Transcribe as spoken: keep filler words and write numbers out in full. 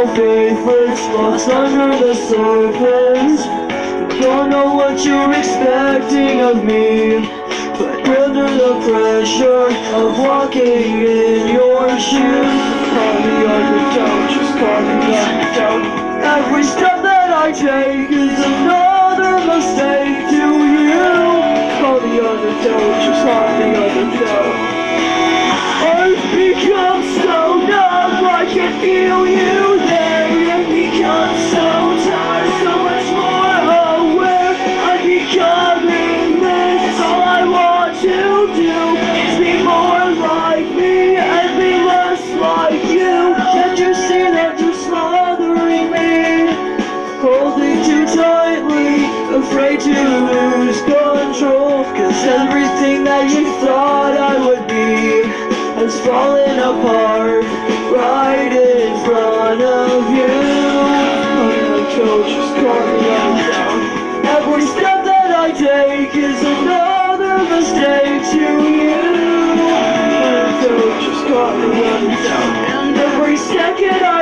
favorites lost under the surface. Don't know what you're expecting of me, but under the pressure of walking in your shoes. Caught me underdog, just caught me underdog. Every step that I take is another mistake to you. Caught me underdog, just caught me underdog. I've become so numb, I can feel you there. I've become so tired, so much more aware. I'm becoming this, all I want to do is be more like me and be less like you. Can't you see that you're smothering me? Holding too tightly, afraid to lose control. Cause everything that you thought I would be has fallen apart right in front of you. My coach just caught me down. Every step that I take is another mistake to you. My coach just caught me down. And every second I